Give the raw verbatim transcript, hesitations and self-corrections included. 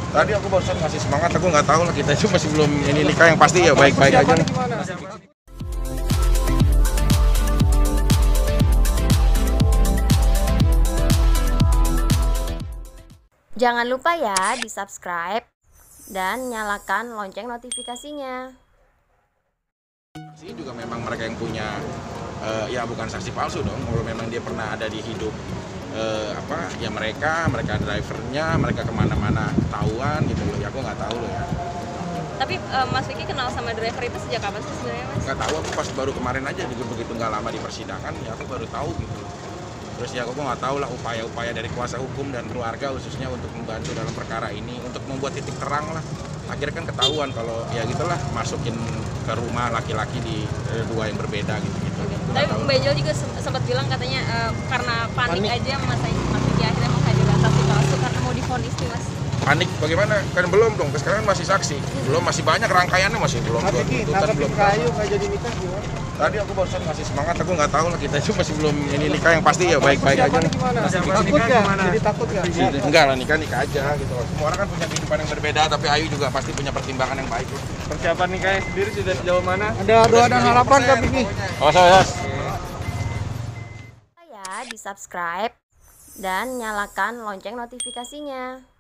Tadi aku barusan ngasih semangat, aku nggak tahu lah, kita itu masih belum ini nikah, yang pasti ya baik-baik aja. Jangan lupa ya di subscribe dan nyalakan lonceng notifikasinya. Ini juga memang mereka yang punya, uh, ya bukan saksi palsu dong. Kalau memang dia pernah ada di hidup uh, apa, ya mereka, mereka drivernya, mereka kemana-mana ketahuan gitu loh. Ya aku nggak tahu loh ya. Tapi uh, Mas Vicky kenal sama driver itu sejak kapan sih sebenarnya, Mas? Nggak tahu, aku pas baru kemarin aja, begitu nggak lama di persidangan, ya aku baru tahu gitu. Terus ya aku nggak tahu lah upaya-upaya dari kuasa hukum dan keluarga khususnya untuk membantu dalam perkara ini, untuk membuat titik terang lah. Akhirnya kan ketahuan kalau ya gitulah, masukin ke rumah laki-laki di eh, dua yang berbeda gitu-gitu. Tapi Mbak Ijal juga sempat bilang katanya uh, karena panik, panik aja Mas Mas Vicky akhirnya menghadirkan saksi palsu karena mau divonis nih, Mas. Panik bagaimana? Kan belum dong, sekarang masih saksi. Belum, masih banyak rangkaiannya, masih belum. Mas Vicky, nanggepin Kayu nggak jadi nikah gimana? Tadi aku barusan ngasih semangat, aku nggak tahu lah, kita itu masih belum ini nikah, yang pasti ya baik-baik aja. Takut nggak? Jadi takut nggak? Enggak lah, nikah nikah aja gitu. Semua orang kan punya kehidupan yang berbeda, tapi Ayu juga pasti punya pertimbangan yang baik. Persiapan nikahnya sendiri sudah sejauh mana? Ada doa dan harapan nggak, Vicky? Oh, saya. Ya di subscribe dan nyalakan lonceng notifikasinya.